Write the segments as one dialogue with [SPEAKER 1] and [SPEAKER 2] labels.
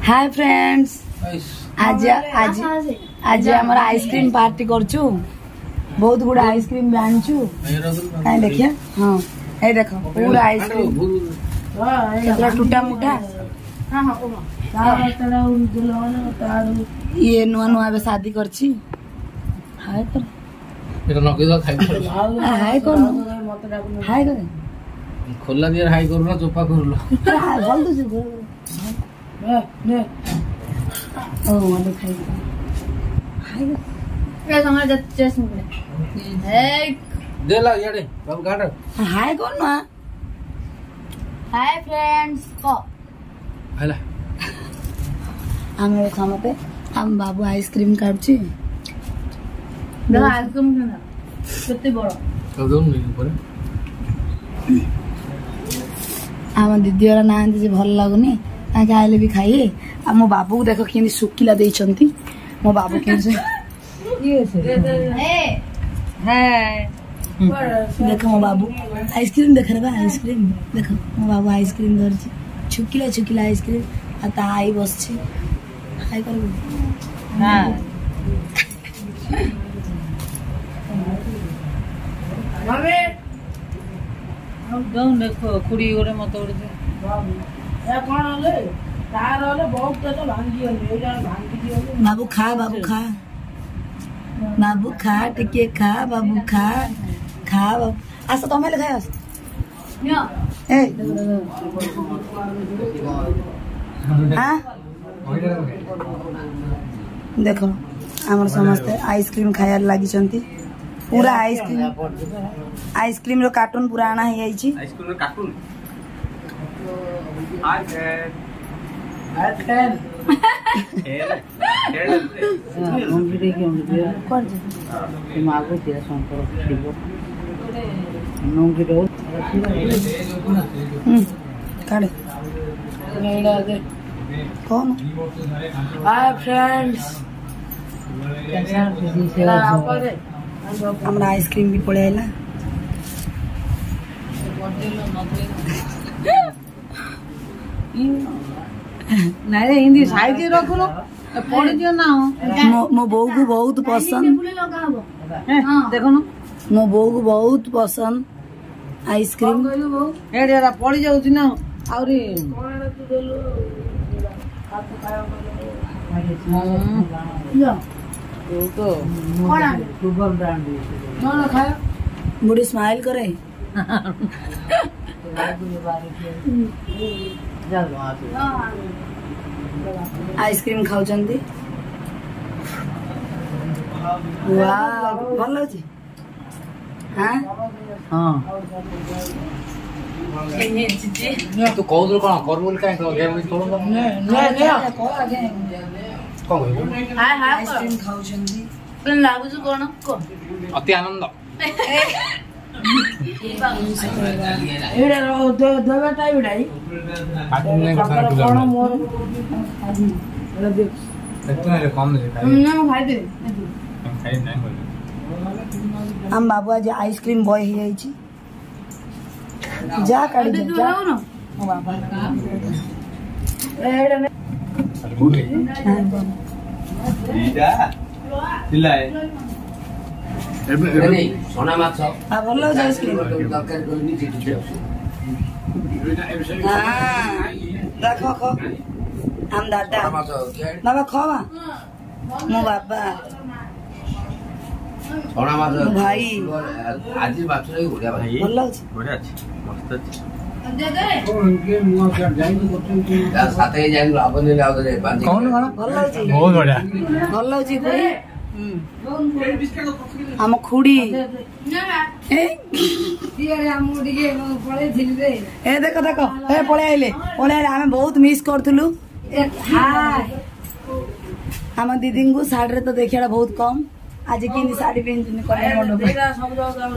[SPEAKER 1] Hi friends, आज आज आज हमारा आइसक्रीम पार्टी करछु। बहुत गुड़ा आइसक्रीम भी आनछु। काई देखिए, हां ए देखो पूरा आइसक्रीम केतरा टूटा मुठा। हां हां ओमा तारा ये नुआ नुआ बे शादी करछि। हाय कर
[SPEAKER 2] এটা নকে দাও খাই
[SPEAKER 1] हाय कर हाय कर
[SPEAKER 2] খোলা দিয়ে হাই করু না চোপা করলো
[SPEAKER 1] बोल दो जी ने ओ वाले खाई हाय कर ए हमारा जस्ट में है
[SPEAKER 2] दे ला याडे बाबू काट
[SPEAKER 1] हाय कर ना हाय फ्रेंड्स को
[SPEAKER 2] हैला
[SPEAKER 1] हम खामते हम बाबू आइसक्रीम काटछि। देखो आइसक्रीम खाना कितने बड़ा
[SPEAKER 2] सब दोन नहीं पर
[SPEAKER 1] आम दीदी वाला ना जे भल लागुनी ताके आइले भी खाइए। आ मो बाबू को देखो केनी सुकिला देइछंती। मो बाबू के से ये से है देखो मो बाबू आइसक्रीम देख रे आइसक्रीम देखो मो बाबू आइसक्रीम धरछि छुकिला छुकिला आइसक्रीम आ ता आई बसछि खाइ करबो। हां मम्मी हम गाउँ देखो कुड़ी गोरे मत उड़ दे ए कोन होले तार होले बहुत तो भांगी होले एजा भांगी दियो बाबू खा बाबू खा टिके खा बाबू खा खा आस तो मेले खाय आस ए हां देखो हमर समस्त आइसक्रीम खाया लागी छंती। पूरा आइसक्रीम रो कार्टून पूरा आना है आइछि।
[SPEAKER 2] आइसक्रीम रो कार्टून
[SPEAKER 1] कौन हाय फ्रेंड्स हमरा आइसक्रीम भी पड़े है
[SPEAKER 3] नारे हिंदी साइड रखलो पड़ दियो ना
[SPEAKER 1] मो बहू को बहुत पसंद
[SPEAKER 3] देखो ना
[SPEAKER 1] मो बहू को बहुत पसंद आइसक्रीम
[SPEAKER 3] एडेरा पड़ जाउची ना आउरी तो सुपर ब्रांड
[SPEAKER 1] ना खाया बुढ़ी स्माइल करे आइसक्रीम खाऊ चंदी वाह भल अछि। हां
[SPEAKER 3] हां
[SPEAKER 2] तू कहू कोन करबोल काहे गेम में छोड़
[SPEAKER 1] ने को आगे
[SPEAKER 2] कोन
[SPEAKER 1] हाय हाय आइसक्रीम खाऊ चंदी कोन लागु छु कोन को
[SPEAKER 2] अति आनंद
[SPEAKER 1] एडा रो देवा टाइ उडाई
[SPEAKER 2] कार्टून ने कथा
[SPEAKER 1] कोन मोर दे
[SPEAKER 2] इतना रे कम दे
[SPEAKER 1] ना खाइ दे
[SPEAKER 2] खाइ नहीं बोल
[SPEAKER 1] हम बाबू आज आइसक्रीम बॉय ही जाई छी। जा काढी दे जा ओ बाबा एडा ने
[SPEAKER 2] इडा चिल्लाए एबे सोना माछ
[SPEAKER 1] आ भलो आइसक्रीम
[SPEAKER 2] दरकार कोनी चिठी
[SPEAKER 1] हां देखो खो हम दादा बाबा खावा मो बाबा
[SPEAKER 2] सोना माछ
[SPEAKER 1] भाई
[SPEAKER 2] आज माछ रे गुडिया भाई
[SPEAKER 1] भलो अछि
[SPEAKER 2] बढ़िया अछि मस्त अछि
[SPEAKER 1] दे दे
[SPEAKER 2] कौन के मुआ कर जाई या साथे जाई आपन ले आउ दे बांधी कौन वाला
[SPEAKER 1] भलो अछि
[SPEAKER 2] बहुत बढ़िया
[SPEAKER 1] भलो अछि कोई हम खुड़ी ए देखो देखो ए पळे आइले हमें बहुत मिस करथुलु। हाय हम दीदी को साड़ी रे तो देखिया बहुत कम आज की साड़ी पिन करे मंडप एटा सब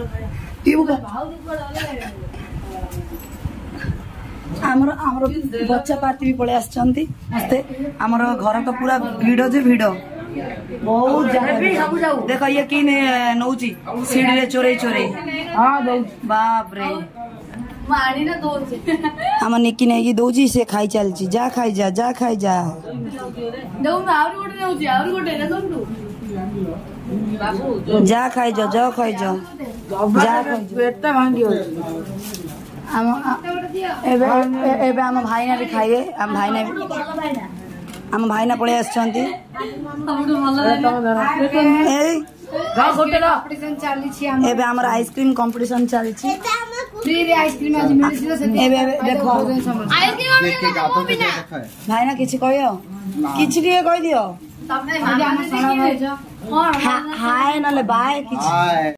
[SPEAKER 1] हमर हमर बच्चा पार्टी भी पळे आछंती मस्ते हमर घर तो पूरा भीड़ जे भीड़ बहुत देखो ये की नौची सीढ़ी रे चोरे चोरे। हाँ बाप रे आम निकी नहीं दौची से खाई चलची जा खाई जा जा खाई जा जा खाई जा जा खाई जा जा
[SPEAKER 3] पेट भांगी
[SPEAKER 1] एबे आम भाई ना भी खाइए आम भाई ना पड़े आछंती एबे हमर आइसक्रीम कंपटीशन चली छी फ्री रे आइसक्रीम आज मिली छी एबे देखो भाई ना किछि कहियो किछि रे कहि दियो हाय नले बाय किछि